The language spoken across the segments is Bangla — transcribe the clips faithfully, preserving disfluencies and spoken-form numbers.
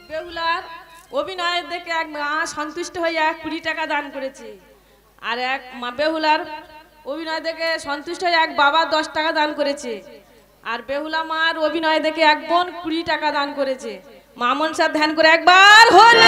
বেহুলার অভিনয় দেখে এক মা সন্তুষ্ট হয়ে এক কোটি টাকা দান করেছে। আর এক মা বেহুলার অভিনয় দেখে সন্তুষ্ট হয়ে এক বাবা দশ টাকা দান করেছে। আর বেহুলা মার অভিনয় দেখে এক বোন কুড়ি টাকা দান করেছে। মা মনসার ধ্যান করে একবার হল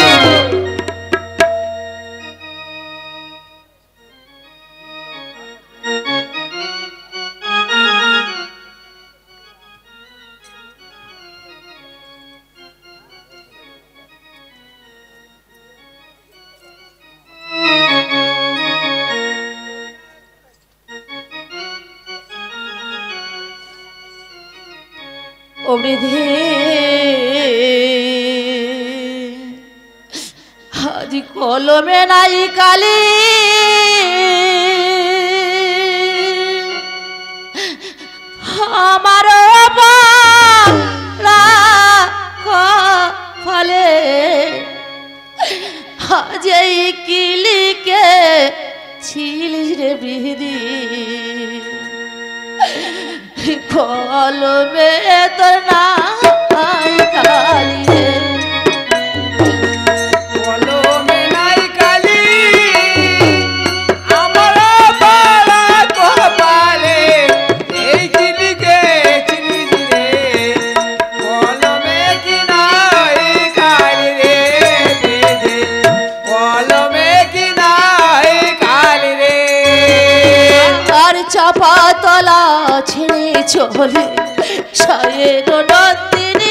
বৃদ্ধি আজি কলমে নাই কালি আমার ফলে আজ এই কিলিকে ছিলিস রে বৃদ্ধি কলমে তোর নাই কালি কলমে নাই কালি আমার পাড়া কপালে এই কিলিকে চিনিস রে কলমে কি নাই কালি রে কলমে কি নাই কালি রে আর চাপা তলা ছেড়ে চলে সায়ের নন্দিনী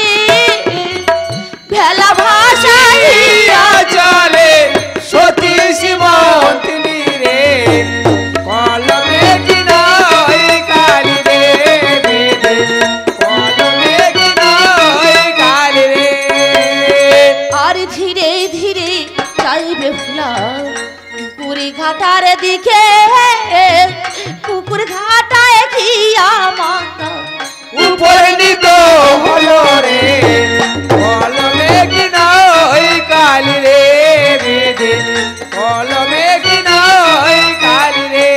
ভেলা ভাষাইয়া চলে সতী শিবন্তিনী রে কলমে কি নাই কালি রে কলমে কি নাই কালি রে আর ধীরে ধীরে যাইবে ফুলা পুকুরি ঘাটার দিকে পুকুর ঘাটায় খিয়া মাতা উপরে নিত হলো রে কলমে কি নাই কালি রে বেদে কলমে কি নাই কালি রে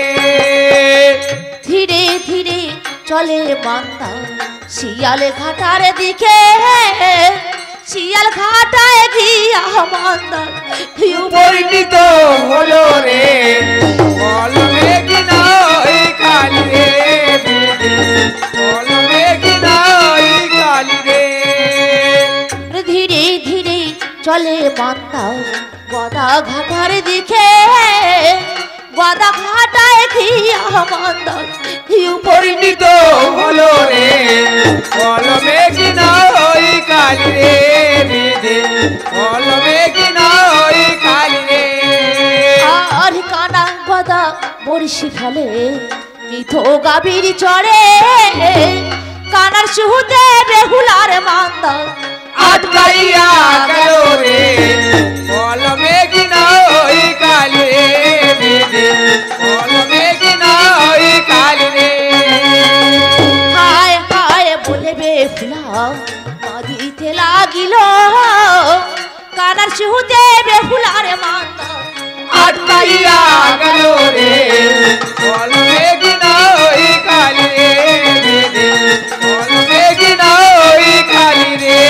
ধীরে ধীরে চলে মাতা শিয়াল ঘাটার দিকে শিয়াল ঘাটায় গিয়া মাতা উপরে নিত হলো রে কলমে কি নাই কালি রে বেদে কলমে কি নাই কালি রে ধীরে ধীরে চলে মাতা গদা ঘাটার দিকে গদা ঘাটায় গিয়া মাতা পরিণত হলো রে কলমে কি নাই কালি রে বেদে কলমে কি নাই কালি রে আর কানা গদা বড়শি ফেলে মিথো গাভীর চড়ে কানার সুহুতে বেহুলার মাতা আটকাইয়া গেল রে কলমে কি নাই কালি রে বেদে কলমে কি নাই কালি রে হায় হায় বলে বেহুলা কাঁদিতে লাগিল কানার সুহুতে বেহুলার মাতা আটকাইয়া গেল রে কলমে কি নাই কালি রে বেদে কলমে কি নাই কালি রে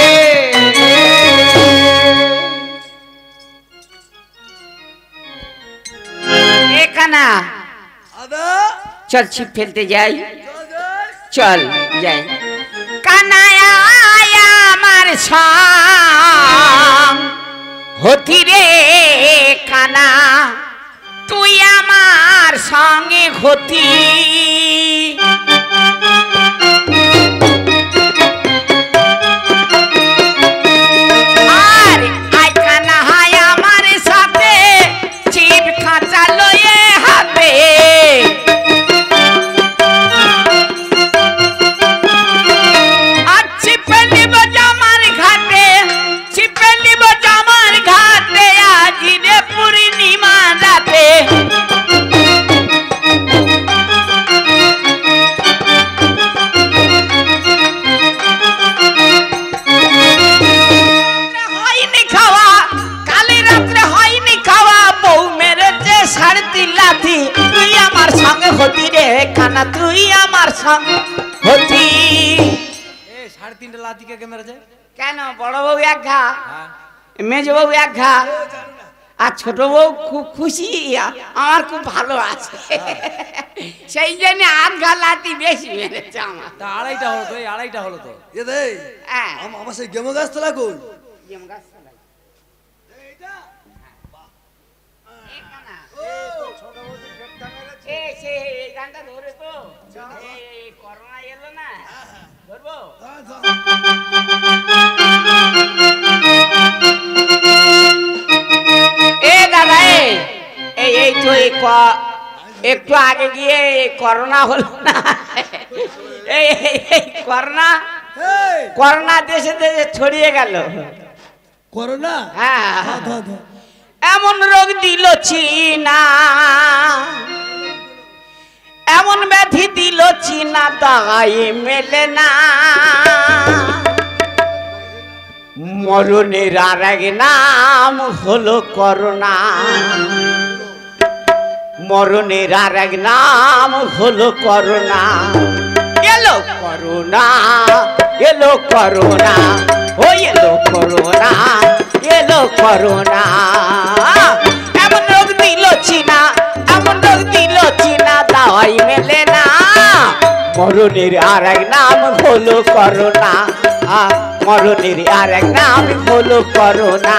এখানা চল ছিপ ফেলতে যাই চল যাই কানায়া আমার সাম হতি রে কানা তুই আমার সঙ্গে হতি আর আই কানা হায় আমার সাথে ছিপ খাঁচা লয়ে হাতে আর ছিপে নিব জামার ঘাটে ছিপে নিব জামার ঘাটে আজি রে পূর্ণিমা রাতে তিনটে লাথি কে মেরেছে? কেন বড় বউ এক ঘা, হ্যাঁ মেজ বউ এক ঘা, আর ছোট বউ খুব খুশি, আমার খুব ভালো আছে, সেই জন্য আধ ঘা লাথি বেশি মেরেছে আমার। তা আড়াইটা হলো তো, এই আড়াইটা হলো তো। এ দে হ্যাঁ আম- আমার সেই গেমো গাছ তোলা কই? যেমন গাছ চালাই। এখানা। এই সে এই গানটা ধরে তো, এই এই করোনা এলো না, ধরবো? এ দাদা এই এই এই তো এই ক- একটু আগে গিয়ে এই করোনা হলো না, এই এই এই করোনা, এই করোনা দেশে দেশে ছড়িয়ে গেল। করোনা হ্যাঁ ধর, ধর, ধর। এমন রোগ দিল চীনা, এমন ব্যাধি দিল চীনা, দাই মেলে না, মরণের আর এক নাম হলো করোনা, মরণের আর এক নাম হলো করোনা। এলো করোনা, এলো করোনা, ও এলো করোনা, এলো করোনা, এমন রোগ দিল চীনা, এমন রোগ দিল চীনা, দাওয়াই মেলে না, মরণের আর এক নাম হলো করোনা, মরণের আর এক নাম হলো করোনা।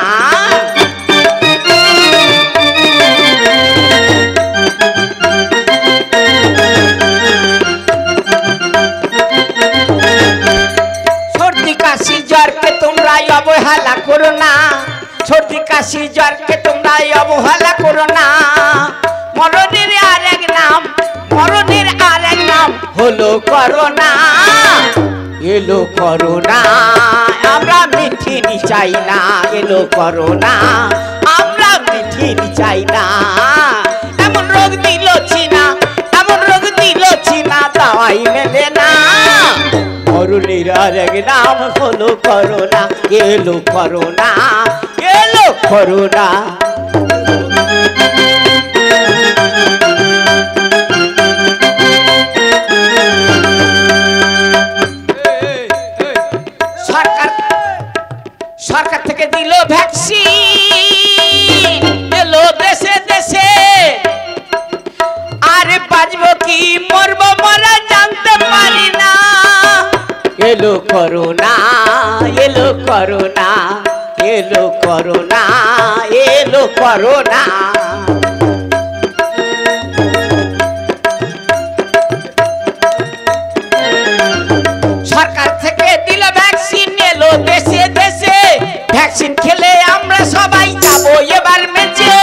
সর্দি কাশি জ্বরকে তোমরা অবহেলা করো না, সর্দি কাশি জ্বরকে তোমরা অবহেলা করো না, মরণের আর এক নাম, মরণের আর এক নাম হলো করোনা, এলো করোনা, আমরা মিঠিনি চাই না, এলো করোনা, আমরা মিঠিনি চাই না, এমন রোগ দিল চীনা, এমন রোগ দিল চীনা, দাওয়াই মেলে না, মরণের আর এক নাম হলো করোনা, এলো করোনা, এলো করোনা। এই, এই, সরকার সরকার থেকে দিল ভ্যাকসিন, এলো দেশে দেশে, আরে বাঁচবো কি মরবো মরা জানতে পারি না, এলো করোনা, এলো করোনা, এলো করোনা, এলো করোনা। সরকার থেকে দিল ভ্যাকসিন, এলো দেশে দেশে, ভ্যাকসিন খেলে আমরা সবাই যাবো এবার মেচে,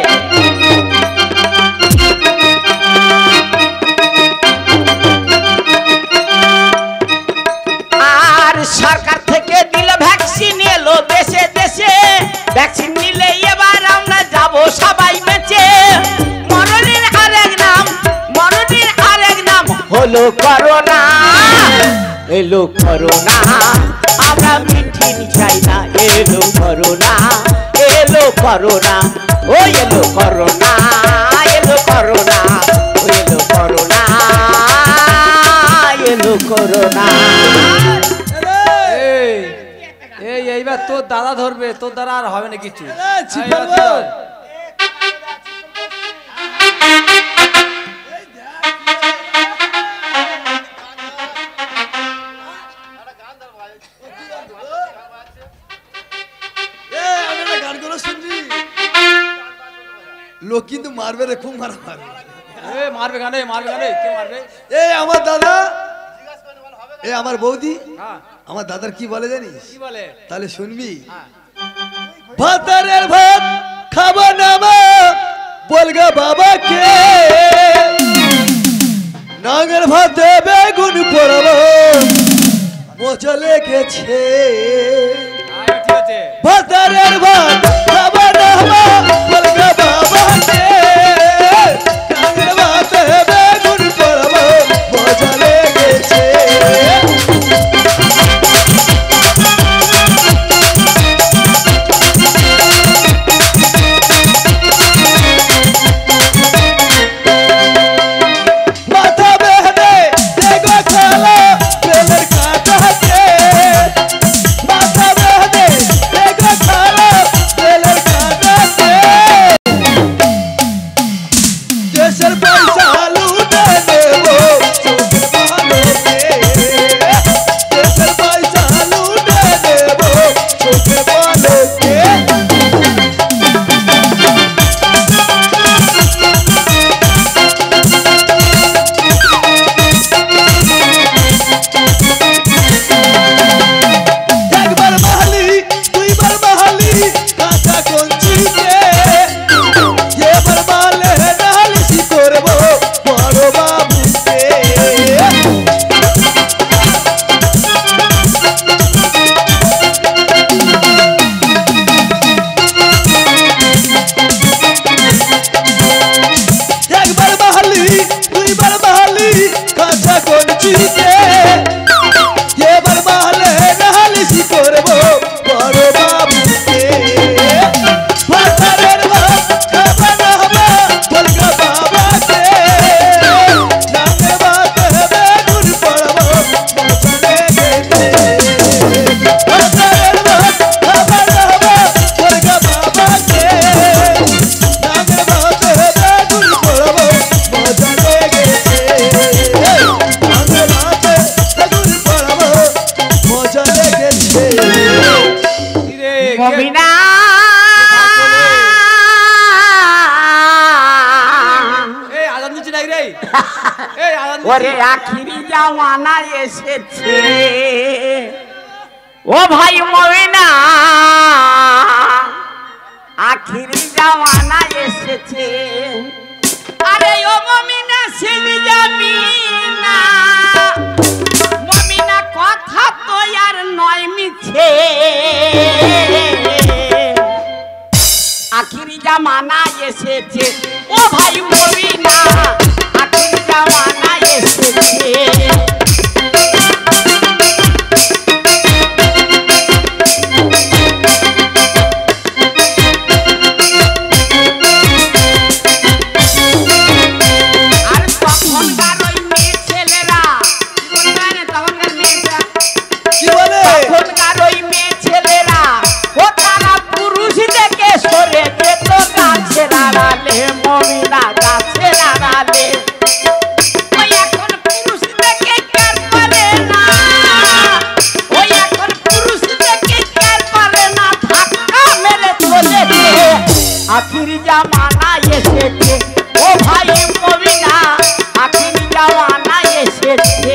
আর সরকার থেকে দিল ভ্যাকসিন, এলো দেশে দেশে, ভ্যাকসিন নিলে এবার আমরা যাবো সবাই বেঁচে, মরণের আর এক নাম, মরণের আর এক নাম হলো করোনা, এলো করোনা, আমরা মিঠিনি চাই না, এলো করোনা, এলো করোনা, ও এলো করোনা, এলো করোনা, ও এলো করোনা, এলো করোনা। এই, এই এইবার তোর দাদা ধরবে, তোর দ্বারা আর হবে না কিছু। এই, চিপ এইবার মারবো। তুই ধর। এই, আমি একটা গান করে শুনছি। লোক কিন্তু মারবে রে, খুব মারা মারবে। এ মারবে গানে, মারবে গানে, কে মারবে? এই আমার দাদা, এই আমার বৌদি, হ্যাঁ আমার দাদার কি বলে জানিস? কি বলে? তাহলে শুনবি। হ্যাঁ ভাতারের ভাত খাবো না মা, বলগা বাবাকে, নাঙের ভাতে বেগুন পড়াবো, মজা লেগেছে। হ্যাঁ, ঠিক আছে। ভাতারের ভাত খাবো না মা, বলগা বাবাকে, নাঙের ভাতে বেগুন পড়াবো, মজা লেগেছে। মাথা বেঁধে দেখো খেলা, বেলের কাটাতে মমিনা এই আজান দিচ্ছি নাই রে এই আজান ওরে আখিরি জামানা এসেছে ও ভাই মমিনা আখিরি জামানা এসেছে আরে ও মমিনা সিলি জামিনা মমিনা কথা তো আর নয় মিছে আখিরি জামানা এসেছে ও ভাই মমিনা আখিরি জামানা এসেছে মমিনা গাছের আড়ালে ওই এখন পুরুষ দেখে কার পারে না ওই এখন পুরুষ দেখে কার পারে না ধাক্কা মেরে চলেছে আখিরি জামানা এসেছে ও ভাই মমিনা আখিরি জামানা এসেছে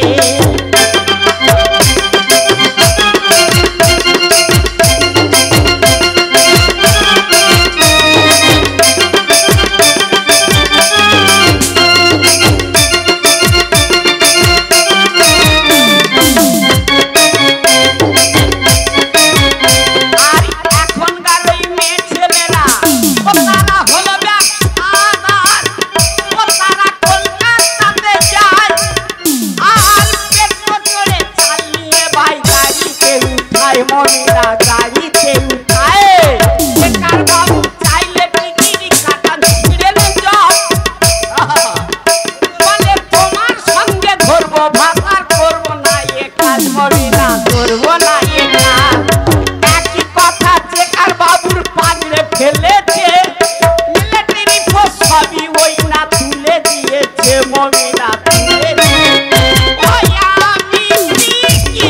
মমিনা গাড়িতে উঠায় বেকার বাবু চাইলে টিকিরি কাটান ছিঁড়ে যাও বলে তোমার সঙ্গে ধরবো ভাতার করবো না এ কাজ মমিনা করবো না এ কাজ একই কথা চেকার বাবুর পাগড়ে ফেলেছে মিলিটারি ফোর্স সবই ওই না তুলে দিয়েছে মমিনা তুলে ওই আমি কি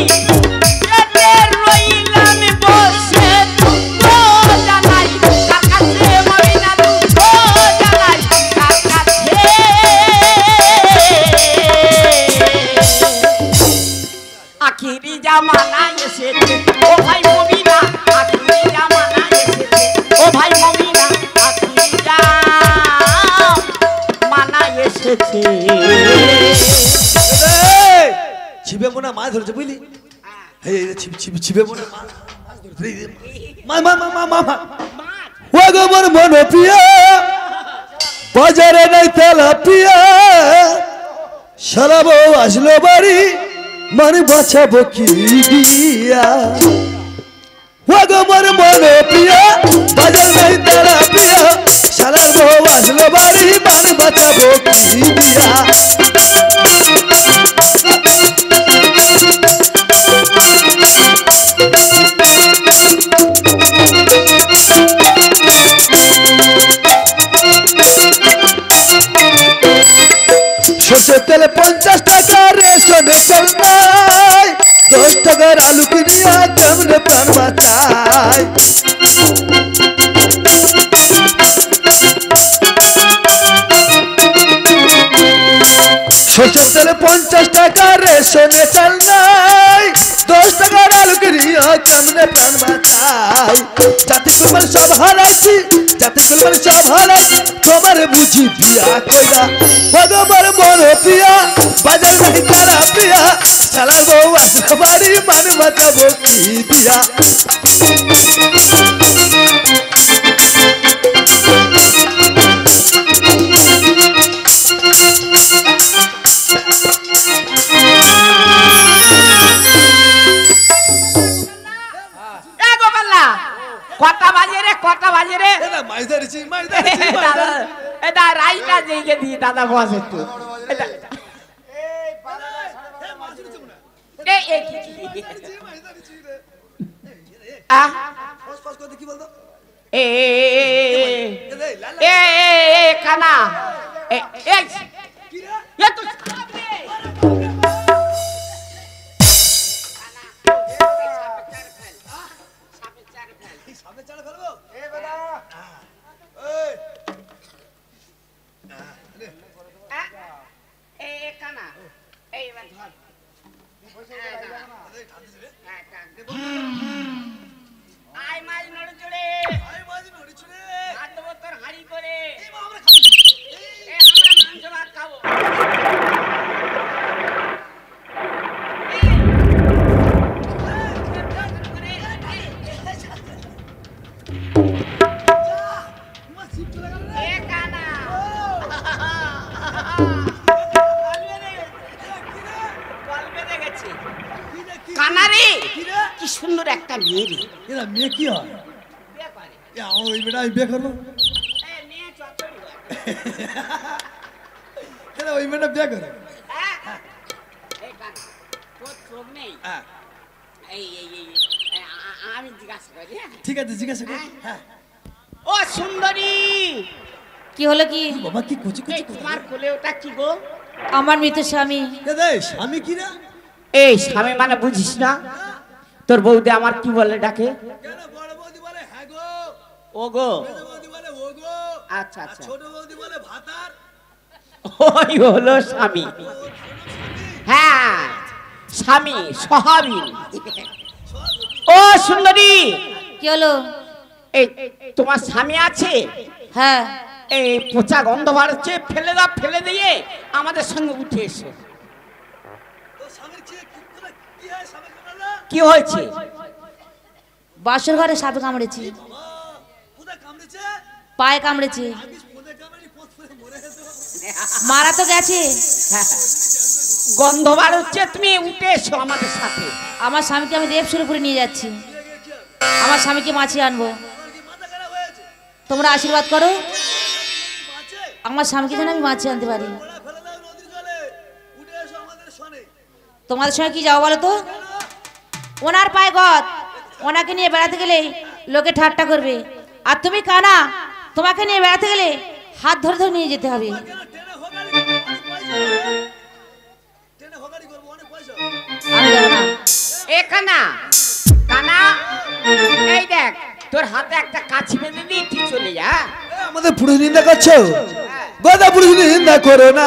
আখিরি জামানা এসেছে ও ভাই মমিনা আখিরি জামানা এসেছে ও ভাই মমিনা আখিরি জামানা এসেছে ছিপে মনে মাছ ধরেছে বুঝলি এই ছিপ ছিপ ছিপে মনে মাছ ধরেছে মা মা মা মা মা ও গো মোর মন প্রিয়া বাজারে নাই তেলা প্রিয়া সারা বউ আসলো বাড়ি মানে বাঁচাবো কি দিয়া ও গো মোর মন প্রিয়া বাজার নাই তেলা প্রিয়া সারা বউ আসলো বাড়ি মানে বাঁচাবো কি দিয়া সরষের তেলে পঞ্চাশ টাকা রেশনে চাল নাই দশ টাকার আলু কিনিয়া কেমনে প্রাণ বাঁচায় সরষের তেলে পঞ্চাশ টাকা রেশনে চাল নাই দশ টাকার আলু কিনিয়া কেমনে প্রাণ বাঁচায় জাতি কুলমান সব হারাইছি জাতি কুলমান সব হারাইছি তোমার বুঝি বিয়া কইরা ভগবান বড় প্রিয়া বাজার নাই তারা প্রিয়া চালার বউ আসলে বাড়ি মান বাঁচাবো কি দিয়া কটা বাজে রে কটা বাজে রে মাছ ধরেছি মাছ ধরেছি দাদা এটা রাইটা যেয়ে দিয়ে দাদা বস একটু এটা এই এই আ কি বলতো এ এ কানা এ এই এ তো সামনে আমি চালা ফেলবো এ বেটা এই এ এ কানা এই এবার ধর আই মাছ নড়ে চড়ে আই মাঝি নড়ি ছুড়ে ভাত দেবো তোর হাঁড়ি করে এই মা আমরা খাবো এ আমরা মাংস ভাত খাবো মা সিপ চলে গেল রে এ কানা কল বেঁধে গেছে কি রে কি কানা রে কি রে কি সুন্দর একটা মেয়ে রে এরা মেয়ে কি হয় বিয়ে করে এ ওই বেটা আমি বিয়ে করবো এ মেয়ে চচ্চড়ি হয়। এরা ওই মেয়েটা বিয়ে করে হ্যাঁ? এই কানা, তোর চোখ নেই? হ্যাঁ এই, এই, এই, এই, আ- আ- আমি জিজ্ঞাসা করি, হ্যাঁ? ঠিক আছে জিজ্ঞাসা কর হ্যাঁ? হ্যাঁ ও সুন্দরী, কি হলো কি? বাবা কি কুচি এই কুচি তোমার কোলে ওটা কি গো? আমার মৃত স্বামী। এ দেশ আমি কি রে এই স্বামী মানে বুঝিস না? তোর বৌদি আমার কি বলে ডাকে? কেন বড় বৌদি বলে হ্যাঁ গো ও গো। মেজ বৌদি বলে ও গো আচ্ছা আর আচ্ছা, ছোট বৌদি বলে ভাতার ওই হলো স্বামী। হ্যাঁ, স্বামী সহাবীন। ও সুন্দরী, কি হলো? এই তোমার স্বামী আছে? হ্যাঁ, এই পচা গন্ধ বার হচ্ছে, ফেলে দাও, ফেলে দিয়ে আমাদের সঙ্গে উঠে এসো। তো স্বামীর চেয়ে কি তোরা কি হয় স্বামী কানালা কি হয়েছে? বাসর ঘরে সাপে কামড়েছে, বাবা কোথায় কামড়েছে পায়ে কামড়েছে, আমি কোথায় কামড়েনি পোত করে মরে গেছে মারা তো গেছে। হ্যাঁ, গন্ধ বার হচ্ছে, তুমি উঠে এসো আমাদের সাথে। আমার স্বামীকে আমি দেবসুরপুরে নিয়ে যাচ্ছি, আমার স্বামীকে মাছিয়ে আনবো। তোমার কি মাথা খারাপ হয়েছে তোমরা আশীর্বাদ করো, মাছে আমার স্বামীকে যেন আমি মাছিয়ে আনতে পারি। ওরা ফেলে দাও নদীর জলে উঠে এসো আমাদের সনে তোমাদের সঙ্গে কি যাও বলো তো? ওনার পায়ে গদ, ওনাকে নিয়ে বেড়াতে গেলে লোকে ঠাট্টা করবে, আর তুমি কানা, তোমাকে নিয়ে বেড়াতে গেলে হাত ধরে ধরে নিয়ে যেতে হবে। কেন টেনে হোগাড়ি করবো অনেক পয়সা টেনে হোগাড়ি করবো অনেক পয়সা আমি যাবো না। এ কানা, কানা, এই দেখ তোর হাতে একটা কাছি বেঁধে দিয়ে তুই চলে যা। এ, আমাদের পুরুষ নিন্দা করছো গদা পুরুষ নিন্দা করো না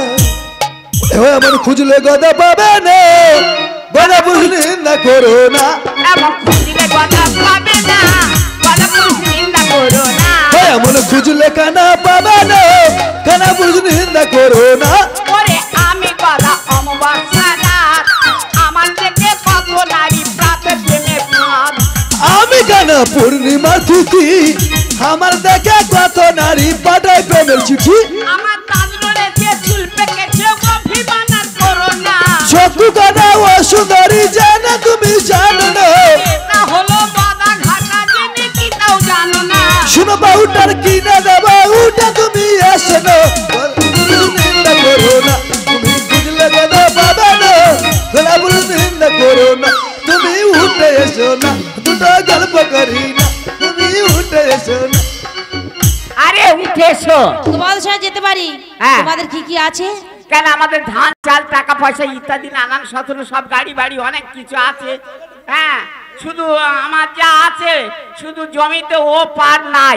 এ আমার খুঁজলে গদা পাবে না গদা পুরুষ নিন্দা করো না এমন খুঁজলে কথা পাবে না, বলা পুরুষ নিন্দা করো না। এ, এমন খুঁজলে কানা পাবে না কানা পুরুষ নিন্দা করো না ওরে আমি গলা অমাবস্যা রাত, আমার থেকে কত নারী প্রাতে প্রেমে ফাঁদ। আমি কানা পূর্ণিমা তিথি আমার দেখে কত নারী পাঠায় প্রেমের চিঠি আমার দাঁত রয়েছে, চুল পেকেছে, অভিমান আর করো না। শত্রু কানা ও সুন্দরী জানা তুমি জানো না এটা হলো বাধা ঘাটা, জেনে কি তাও জানো না। শুনো বাউটার কিনে দেবো উঠে তুমি এসো না নিন্দা করো না তুমি বুঝলে গেলে পাবে না গলা বলে নিন্দা করো না তুমি উঠে এসো না দুটো গল্প করি না তুমি উঠে এসো না আরে উঠে এসো। তোমাদের সঙ্গে যেতে পারি, হ্যাঁ। তোমাদের কি কি আছে? কেন আমাদের ধান চাল টাকা পয়সা ইত্যাদি নানান সতেরো সব গাড়ি বাড়ি অনেক কিছু আছে। হ্যাঁ, শুধু আমার যা আছে শুধু জমিতে ও পার নাই,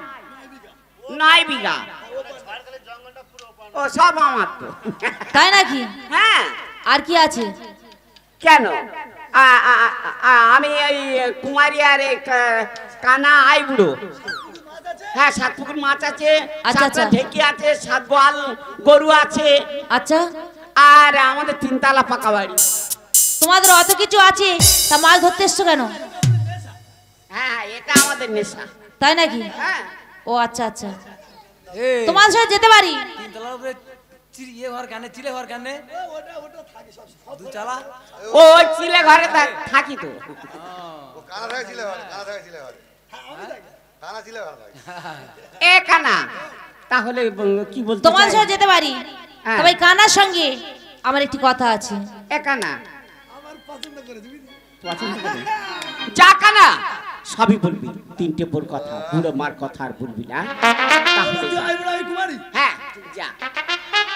নয় বিঘা, ও সব আমার তো। তাই নাকি? হ্যাঁ, আর কি আছে? কেন আ- আ- আ- আমি এই কুমারী আর এই কা- কানা আই বুড়ো। হ্যাঁ, সাত পুকুর মাছ আছে, আচ্ছা, সাতটা আচ্ছা। ঢেকি আছে, সাত গোয়াল গরু আছে, আচ্ছা, আর আমাদের তিনতলা পাকা বাড়ি। তোমাদের অত কিছু আছে, তা মাছ ধরতে এসছো কেন? হ্যাঁ, এটা আমাদের নেশা। তাই নাকি? হ্যাঁ, ও আচ্ছা আচ্ছা, এই তোমাদের সঙ্গে যেতে পারি। তিনতলার উপরে চিড়ি ইয়ে হওয়ার কানে চিলে হওয়ার কানে দু চালা ও ওই চিলে ঘরে থা- থাকি তো। কানা থাকে ছিলে ঘরে, কানা থাকে ছিলে ঘরে। কানা ছিলে ঘরে থাকে। এ কানা, তাহলে ব- কি বলতে তোমাদের চাই? সঙ্গে যেতে পারি, হ্যাঁ। তবে এই কানার সঙ্গে আমার একটি কথা আছে। এ কানা, পছন্দ করে? যা কানা, সবই বলবি, তিনটে বোর কথা, বুড়ো মার কথা আর বলবি না। তাহলে যা। কুমারী হ্যাঁ, যা।